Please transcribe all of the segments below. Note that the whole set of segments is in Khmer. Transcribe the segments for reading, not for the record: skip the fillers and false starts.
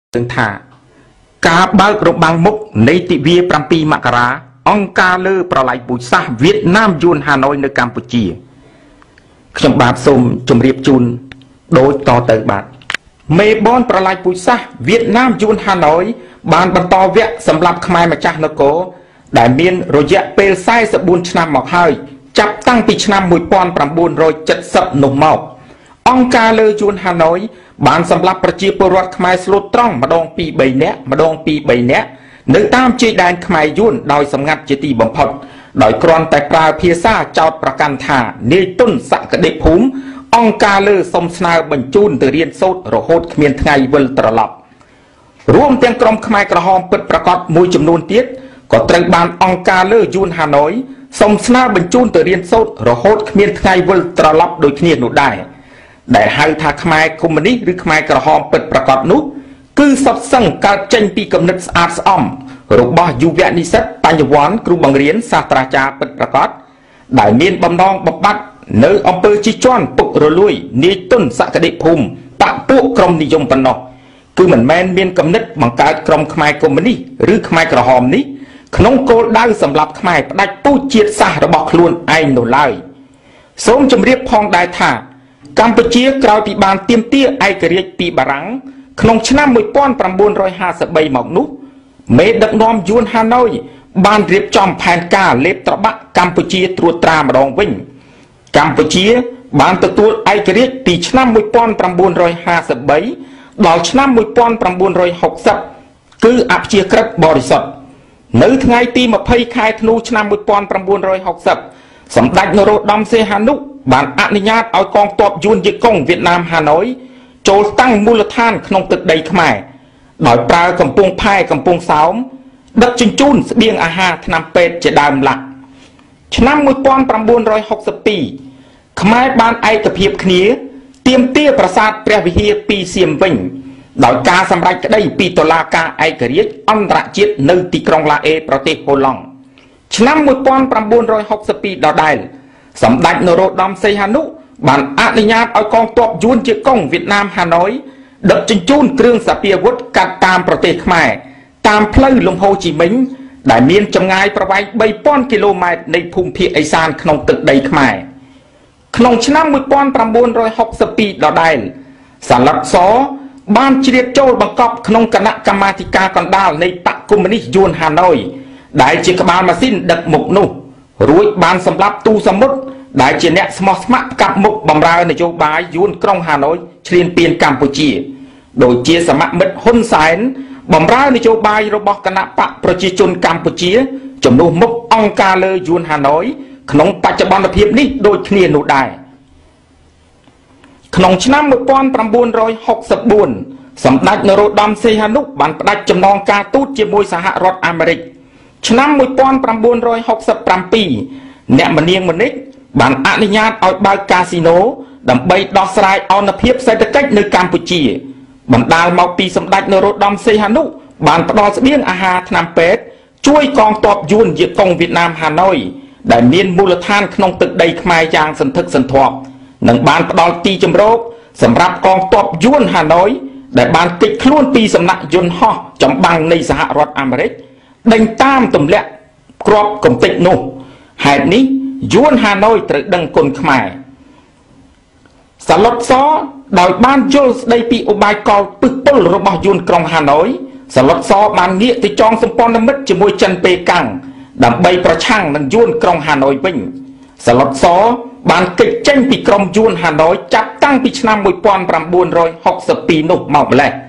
ถึงท่าการเบิกรบังมุกในติเวียปรัมปีมกราองการเลือประไลบุษาเวียดนามยูนฮานอยในกัมพูชีขยมบาทสมจมเรียบจุนโดยต่อเติบาทเมบอนประไลบุษาเวียดนามยูนฮานอยบานบรรทอเวะสำหรับขมายมาจากนโกได้เมียนโรยะเปลไซสบุนชนะหมอกให้จับตั้งปีชนะมวยปอนปรำบุญโรยจัดสับหนุ่มเมาองการเลือยูนฮานอยบานสำหรับประชีปรวจขมายสลุดตรองมาดองปีใบเนี้ยมาดองปีใบเนี้ยเนื้อตามจีแดนขมายยุ่นโดยสำงัดจิตีบ่มพดโดยกรอนแต่ปลาเพียซ่าเจ้าประกันธาเนยต้นสักเด็กภูมิองการเลือสมสนาบรรจุนเรียนโซดโรโหดเมียนไงเวลตลอดรวมเตียงกรมขมายกระหอมเปิดประกอบมวยจำนวนเตี้ยก็ตรึงบานองการเลือยูนฮานอยสมสนาบรรจุนเรียนโซดโรโหดเมียนไงเวลตลอดโดยเนียนุได้ได้ให้ทาขมายคอมมิวนิสต์หรือขมายกระหอมเปิดประกอบนุคือสับสั่งการเจนปีกำเนิดอาร์ตอมรูปบ่ยูเวนิสัตปัญญวันครูบังเรียนศาสตราจารย์เปิดประกอบได้เมียนบำนองบำบัดเนื้ออำเภอจิจวนปุกระลุยนิต้นสักดิภูมิปะปุกรมนิยมปนอคือเหมือนแมนเมียนกำเนิดบังการกรมขมายคอมมิวนิสต์หรือขมายกระหอมนี้ขนมโกลได้สำหรับขมายได้ตู้เจียดสาระบอกล้วนไอโนไลสมจำเรียบพองได้ท่ากัมพูชีกล่าวปีบานเตรียมเตี้ยไอกระเรียปีบารังขนมชนะมวยป้อนประมูล150 ใบหมอกนุเมดักนอมยูนฮานอยบานเรียบจอมแผนกาเล็บตระบะกัมพูชีตรวจตรามาดองวิ่งกัมพูชีบานตัวไอกระเรียตีชนะมวยป้อนประมูล150 ใบดอลชนะมวยป้อนประมูล160คืออับเชียกรับบริสุทธิ์ในไงตีมาเพย์คายธนูชนะมวยป้อนประมูล160สำดักนโรดอมเซฮานุบานอนุญาตเอากองตบยูนยิกงเวียดนามฮานอยโจตั้งมูลฐานขนมตึกใดขมายโดยปลากำปงพายกำปงสาวดักจินจูนเบียงอาหารนำเป็ดจะดามหลักชนะมวยป้อนประมูล160 ปีขมายบานไอกระเพียบขณีเตรียมเตี้ยประสาทเปรียวิเฮียปีเสียมวิ่งโดยการสำรัจได้ปีตุลากาไอกระเรียอันตรจิตในติกรองลาเอประเทศโฮลองชนะมวยป้อนประมูล160 ปีดาวได้สำดักนโรดอมเซฮานุบานอนุญาตเอากองตบยูนเจียกงเวียดนามฮานอยดับจินจูนเครื่องสเปียวุธกัดตามประเทศขมายตามเพลย์ลมโฮจิมิงได้เมียนจำงายประวัยใบป้อนกิโลเมตรในภูมิเพียไอซานขนมตึกใดขมายขนมชนะมวยป้อนประมูล160 ปีดาวได้สารลักษอบ้านเชียโจบังกอบขนมคณะกรรมาธิการกันดาลในปักกุมนิสยูนฮานอยได้จิกบาลมาสิ้นดักหมกนุรุ่ยบานสำหรับตูสมุดได้เจเนสมอสมักับมุกบำราในโยบายยูนกรองฮานอยเชียนเปลี่ยนกัมพูชีโดยเจียสมัครมิดหุ่นสายบำราในโยบายระบบคณะปะประชาชนกัมพูชีจำนวนมุกองการเลยยูนฮานอยขนมปัจจุบันเพียบนี้โดยเคลียร์หนุได้ขนมชนะมวยป้อนประมูล164สำนักนโรดอมเซฮานุบันประดับจำนองการตูดเจียมวยสหรัฐอเมริกชนะมวยป้อนประมูล167 ปีเนมันเนียงมันนิกบานอนุญาตเอาใบคาสิโนดำใบดอกสลายเอาหน้าเพียบเศรษฐกิจในกัมพูชีบรรดาเมาปีสำนักนโรดอมเซฮานุบานประดอเสบียงอาหารนำเป็ดช่วยกองตบยูนเยียกงเวียดนามฮานอยได้เมียนมูลฐานขนมตึกใดขมายยางสันทึกสันทอบหนังบานประดอตีจำโรกสำหรับกองตบยูนฮานอยได้บานติดคล้วนปีสำนักยนต์ห่อจำบังในสหรัฐอเมริกดังตามตุ่มเละกรอบกลมติดนุ่มเหตุนี้ยูนฮานอยตรึกดังคนขมายสลดซ้อโดยบ้านยูสได้ปีอุบายกอลปึกปุลระบยูนกรองฮานอยสลดซ้อบานเงี้ยที่จองสมปอนมิตรจมวยจันเปกังดำใบประช่างนังยูนกรองฮานอยวิ่งสลดซ้อบานกิจเจ้งปีกรมยูนฮานอยจับตั้งปีชนามวยปอนประมูล160 ปีนุ่มเมาไปเลย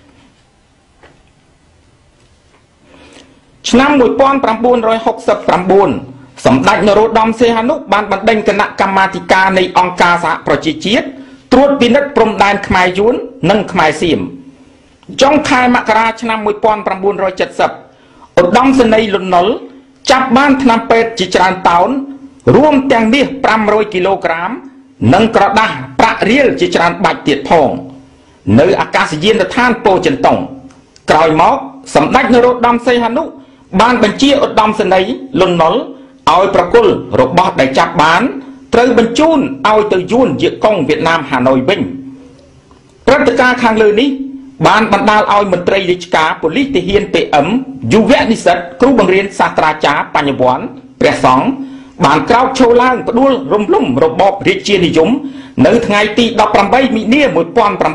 ชนะมวยป้อนประมูล169สำนักนโรดอมเซฮานุบานบันเดงคณะกรรมาธิการในองค์การสหประชาชาติตรวจพินิจพรมแดนขมายยูนนั่งขมายเสียมจงคายมกราชนะมวยป้อนประมูล170อุดมเสนยลุนนลจับบ้านธนเป็ดจิจรันเตาน์รวมแตงเบี้ย500 กิโลกรัมนั่งกระดาษประเรียลจิจรันใบเตียดพองในอากาศเย็นท่านโปจันตงกลอยมอกสำนักนโรดอมเซฮานุบ้านบัญชีอุดมเสนยลุนนลเอาประกุลรบได้จับบ้านเตยบรรจุนเอาตัวยูนเยกงเวียดนามฮานอยวิ่งปฏิการทางเลยนี้បានបណ្ដាលឲ្យមន្ត្រីរាជការប៉ូលីសទាហាន PM យុវនិស្សិតគ្រូបង្រៀនសាស្ត្រាចារ្យបញ្ញវន្តព្រះសង្ឃបានក្រោកឈរឡើងផ្ដួលរំលំរបបរាជានិយមនៅថ្ងៃទី18មីនា 1970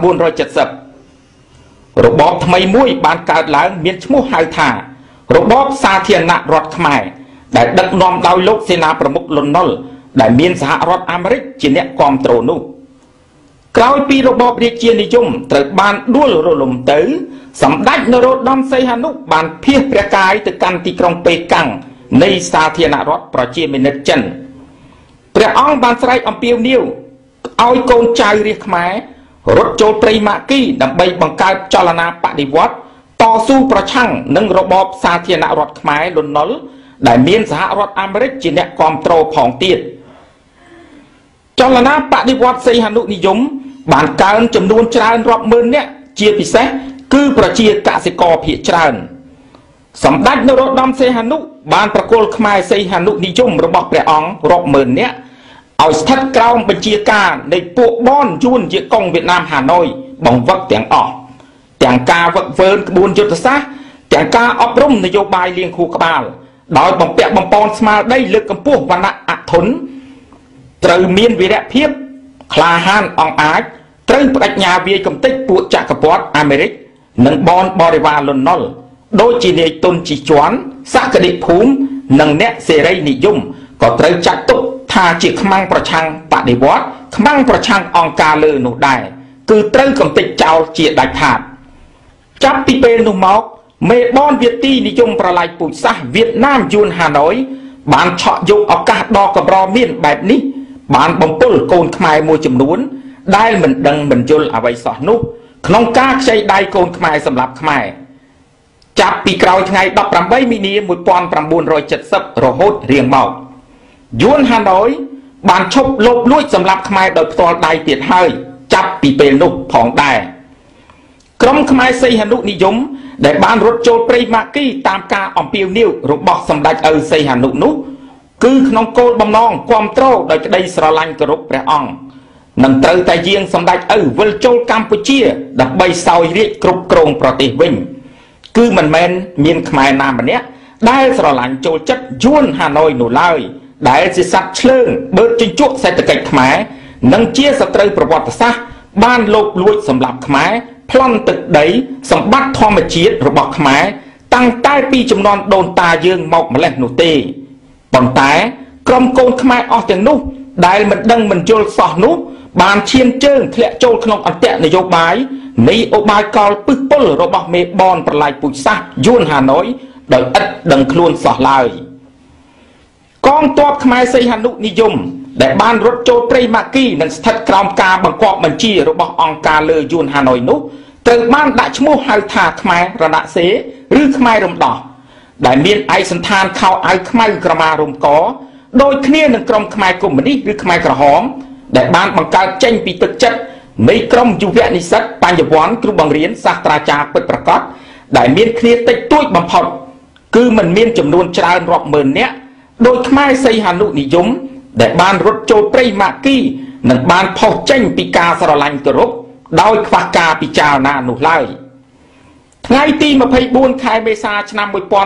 របបថ្មីមួយបានកើតឡើងមានឈ្មោះហៅថារបបសាធារណរដ្ឋខ្មែរដែលដឹកនាំដោយលោកសេនាប្រមុខលន់ នល់ដែលមានសហរដ្ឋអាមេរិកជាអ្នកគាំទ្រនោះក្រោយពីរបបរាជានិយមត្រូវបានដួលរលំទៅសម្ដេចនរោត្តមសីហនុបានភៀសព្រះកាយទៅកាន់ទីក្រុងប៉េកាំងនៃសាធារណរដ្ឋប្រជាមានិតចិនព្រះអង្គបានស្រែកអំពាវនាវឲ្យកូនចៅរាជខ្មែររត់ចូលព្រៃម៉ាគីដើម្បីបង្កើតចលនាបដិវត្តន៍តស៊ូប្រឆាំងនឹងរបបសាធារណរដ្ឋខ្មែរលន់ នល់ដែលមានសហរដ្ឋអាមេរិកជាអ្នកគាំទ្រផងទៀតចលនាបដិវត្តន៍សីហនុនិយមបានកើនចំនួនច្រើនរាប់ម៉ឺននាក់ជាពិសេសគឺប្រជាកសិករភាគច្រើនសម្ដេចនរោត្តមសីហនុបានប្រគល់ខ្មែរសីហនុនិយមរបស់ព្រះអង្គរាប់ម៉ឺននាក់ឲ្យស្ថិតក្រោមបញ្ជាការនៃពួកបនយួនជាកុងវៀតណាមហាណូយបង្វឹកទាំងអស់ទាំងការវឹកវើក្បួនយុទ្ធសាស្ត្រទាំងការអប់រំនយោបាយលៀងខួរក្បាលដោយបំពាក់បំពន់ស្មារតីលើកកម្ពស់វណ្ណៈអធនត្រូវមានវីរភាពក្លាហានអង្អាចត្រូវបដិញ្ញាវាយកំទេចពួកចក្រពត្តិអាមេរិកនិងបនបរិវារលន់ នល់ដូចជានាយទុនជីជាន់សក្តិភូមិនិងអ្នកសេរីនិយមក៏ត្រូវចាត់ទុកថាជាខ្មាំងប្រឆាំងបដិវត្តន៍ខ្មាំងប្រឆាំងអង្គការលើនោះដែរគឺត្រូវកំទេចចោលជាដាច់ខាតចាប់ពីពេលនោះមកមេបនវៀតទីនិយមប្រឡាយពូជសាសន៍វៀតណាមយួនហាណូយបានឆក់យកឱកាសដ៏កម្រមានបែបនេះបានបំពុលកូនខ្មែរមួយចំនួនដែលមិនដឹងមិនយល់អ្វីសោះនោះក្នុងការខ្ចីដៃកូនខ្មែរសម្រាប់ខ្មែរចាប់ពីក្រោយថ្ងៃ18មីនា 1970 រហូតរៀងមកយួនហាណូយបានឈប់លបលួចសម្រាប់ខ្មែរដោយផ្ទាល់ដៃទៀតហើយចាប់ពីពេលនោះផងដែរក្រុមខ្មែរសីហនុនិយមដែលបានរត់ចូលព្រៃម៉ាគីតាមការអំពាវនាវរបស់សម្ដេចឪសីហនុនោះគឺក្នុងគោលបំណងគាំទ្រដោយក្តីស្រឡាញ់គោរពព្រះអង្គនឹងត្រូវតែយាងសម្ដេចឪវិលចូលកម្ពុជាដើម្បីសោយរាជគ្រប់គ្រងប្រទេសវិញគឺមិនមែនមានខ្មែរណាម្នាក់ដែលស្រឡាញ់ចូលចិត្តយួនហាណូយនោះឡើយដែលជាសត្វឆ្លើងបឺតជញ្ជក់សេដ្ឋកិច្ចខ្មែរនិងជាសត្រូវប្រវត្តិសាស្ត្របានលបលួចសម្លាប់ខ្មែរប្លន់ទឹកដីសម្បត្តិធម្មជាតិរបស់ខ្មែរតាំងតែពីជំនាន់ដូនតាយើងមកម្លេះនោះទេប៉ុន្តែក្រុមកូនខ្មែរអស់ទាំងនោះដែលមិនដឹងមិនយល់សោះនោះបានឈានជើងធ្លាក់ចូលក្នុងអន្តរនយោបាយនៃឧបាយកលពឹសពុលរបស់មេបនប្រឡាយពូជសាសន៍យួនហាណូយដោយឥតដឹងខ្លួនសោះឡើយកងទ័ពខ្មែរសីហនុនិយមដែលបានរត់ចូលព្រៃម៉ាគីនិងស្ថិតក្រោមការបង្គាប់បញ្ជារបស់អង្គការលើយួនហាណូយនោះត្រូវបានដាក់ឈ្មោះហៅថាខ្មែររណសេរឬខ្មែររំដោះដែលមានឯកសណ្ឋានខោអាវខ្មៅក្រមារំកដូចគ្នានឹងក្រុមខ្មែរកុម្មុយនីសឬខ្មែរក្រហមដែលបានបង្កើតចេញពីទឹកចិត្តនៃក្រុមយុវនិស្សិតបញ្ញវន្តគ្រូបង្រៀនសាស្ត្រាចារ្យពិតប្រាកដដែលមានគ្នាតិចតួចបំផុតគឺមិនមានចំនួនច្រើនរាប់ម៉ឺននាក់ដោយខ្មែរសីហនុនិយមដែលបានរត់ចូលព្រៃម៉ាគីនិងបានផុសចេញពីការស្រឡាញ់គោរពដោយខ្វះការពិចារណានោះឡើយថ្ងៃទី24ខែមេសាឆ្នាំ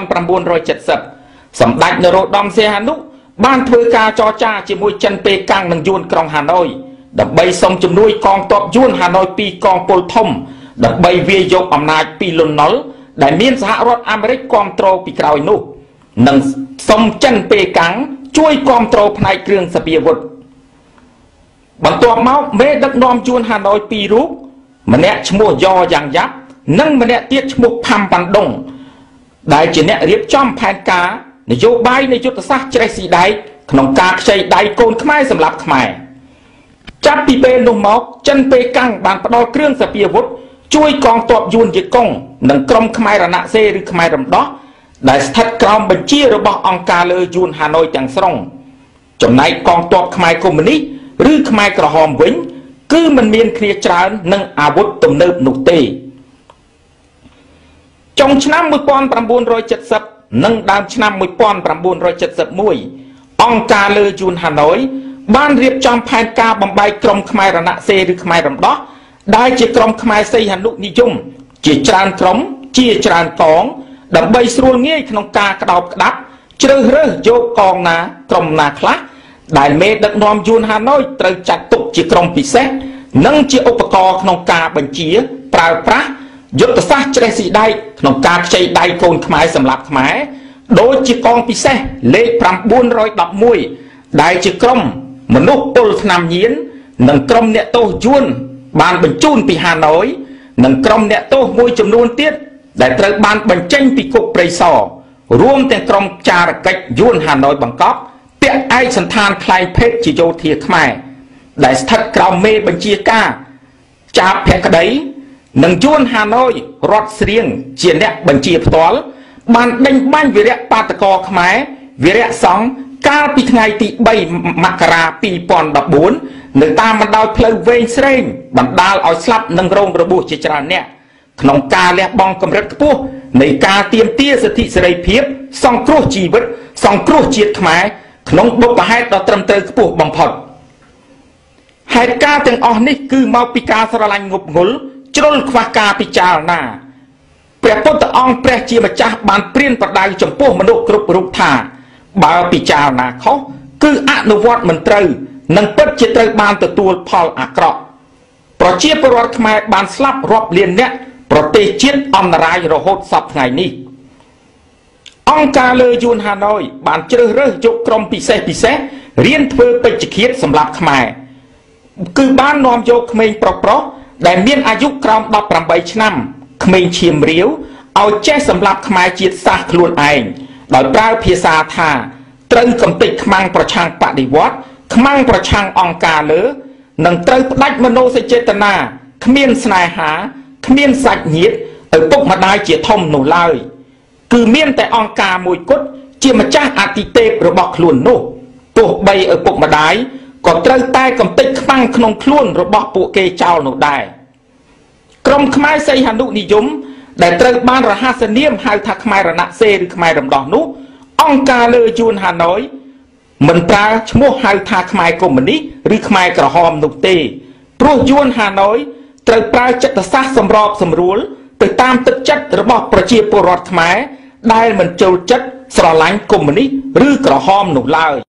1970សម្ដេចនរោត្តមសីហនុបានធ្វើការចរចាជាមួយចិនប៉េកាំងនិងយួនក្រុងហាណូយដើម្បីសុំជំនួយកងទ័ពយួនហាណូយពីរកងពលធំដើម្បីវាយយកអំណាចពីលន់ នល់ដែលមានសហរដ្ឋអាមេរិកគាំទ្រពីក្រោយនោះនិងសុំចិនប៉េកាំងជួយគាំទ្រផ្នែកគ្រឿងសព្វាវុធបន្ទាប់មកមេដឹកនាំយួនហាណូយពីររូបម្នាក់ឈ្មោះយ៉យ៉ាងយ៉ាប់និងម្នាក់ទៀតឈ្មោះផាំប៉ាន់ដុងដែលជាអ្នករៀបចំផែនការនយោបាយនៃយុទ្ធសាស្ត្រច្រេះស៊ីដែកក្នុងការខ្ចីដៃកូនខ្មែរសម្រាប់ខ្មែរចាប់ពីពេលនោះមកចិនប៉េកាំងបានផ្ដល់គ្រឿងសព្វាវុធជួយកងទ័ពយួនជាកុងនិងក្រុមខ្មែររណសេរឬខ្មែររំដោះដែលស្ថិតក្រោមបញ្ជារបស់អង្គការលើយួនហាណូយទាំងស្រុងចំណែកកងទ័ពខ្មែរកុម្មុយនីសឬខ្មែរក្រហមវិញគឺមិនមានគ្នាច្រើននឹងអាវុធទំនើបនោះទេចុងឆ្នាំ1970និងដើមឆ្នាំ1971អង្គការលើយួនហាណូយបានរៀបចំផែនការបំបែកក្រុមខ្មែររណសេរឬខ្មែររំដោះដែលជាក្រុមខ្មែរសីហនុនិយមជាច្រើនក្រុមជាច្រើនកងដើម្បីស្រួលងាយក្នុងការក្តោបក្តាប់ជ្រើសរើសយកកងណាក្រុមណាខ្លះដែលមេដឹកនាំយួនហាណូយត្រូវចាត់ទុកជាក្រុមពិសេសនិងជាឧបករណ៍ក្នុងការបញ្ជាប្រើប្រាស់យុទ្ធសាស្ត្រច្រេះស៊ីដែកក្នុងការខ្ចីដៃកូនខ្មែរសម្រាប់ខ្មែរដូចជាកងពិសេសលេខ911ដែលជាក្រុមមនុស្សពលថ្នាំញៀននិងក្រុមអ្នកទោសយួនបានបញ្ជូនពីហាណូយនិងក្រុមអ្នកទោសមួយចំនួនទៀតដែលត្រូវបានបញ្ចេញពីគុកព្រៃសររួមទាំងក្រុមចារកិច្ចយួនហាណូយបង្កប់ពាក់ឯកសណ្ឋានខ្លែងភេទជាយោធាខ្មែរដែលស្ថិតក្រោមមេបញ្ជាការចាបភក្តីនិងយួនហាណូយរដ្ឋស្រៀងជាអ្នកបញ្ជាផ្ទាល់បានដេញបាញ់វីរៈបាតកោខ្មែរវីរៈសង្ឃកាលពីថ្ងៃទី3មករា2014នៅតាមបណ្ដោយផ្លូវវែងស្រេងបណ្ដាលឲ្យស្លាប់និងរងរបួសជាច្រើនអ្នកក្នុងការលះបង់កម្រិតខ្ពស់នៃការទាមទារសិទ្ធិសេរីភាពសង្គ្រោះជីវិតសង្គ្រោះជាតិខ្មែរក្នុងបុព្វហេតុដ៏ត្រឹមត្រូវខ្ពស់បំផុតហេតុការណ៍ទាំងអស់នេះគឺមកពីការស្រឡាញ់ងប់ងុលជ្រុលខ្វះការពិចារណាព្រះពុទ្ធអង្គព្រះជាម្ចាស់បានព្រានប្រដៅចំពោះមនុស្សគ្រប់រូបថាបើពិចារណាខុសគឺអនុវត្តមិនត្រូវនិងពិតជាត្រូវបានទទួលផលអាក្រក់ប្រជាពលរដ្ឋខ្មែរបានស្លាប់រាប់លានអ្នកប្រទេសជាតិអន្តរាយរហូតសពថ្ងៃនេះអង្គការលើយួនហាណូយបានជ្រើសរើសយកក្រុមពិសេសរៀនធ្វើពេជ្ឈឃាតសម្រាប់ខ្មែរគឺបាននាំយកក្មេងប្រុសដែលមានអាយុក្រោម18ឆ្នាំក្មេងឈាមរាវឲ្យចេះសម្រាប់ខ្មែរជាតិសាសន៍ខ្លួនឯងដោយប្រើភាសាថាត្រូវកំទេចខ្មាំងប្រឆាំងបដិវត្តខ្មាំងប្រឆាំងអង្គការលើនិងត្រូវផ្ដាច់មនោសញ្ចេតនាគ្មានស្នេហាគ្មានសាច់ញាតិឪពុកម្ដាយជាធំនោះឡើយគឺមានតែអង្គការមួយគត់ជាម្ចាស់អតិទេពរបស់ខ្លួននោះទោះបីឪពុកម្ដាយក៏ត្រូវតែកំទេចខ្មាំងក្នុងខ្លួនរបស់ពួកគេចោលនោះដែរក្រុមខ្មែរសីហនុនិយមដែលត្រូវបានរហស្សនាមហៅថាខ្មែររណសេរីឬខ្មែររំដោះនោះអង្គការលើយួនហាណូយមិនប្រើឈ្មោះហៅថាខ្មែរកុម្មុយនីសឬខ្មែរក្រហមនោះទេព្រោះយួនហាណូយត្រូវប្រើចិត្តសាស្ត្រសម្របសម្រួលទៅតាមទឹកចិត្តរបស់ប្រជាពលរដ្ឋខ្មែរដែលមិនចូលចិត្តស្រឡាញ់កុម្មុយនីសឬក្រហមនោះឡើយ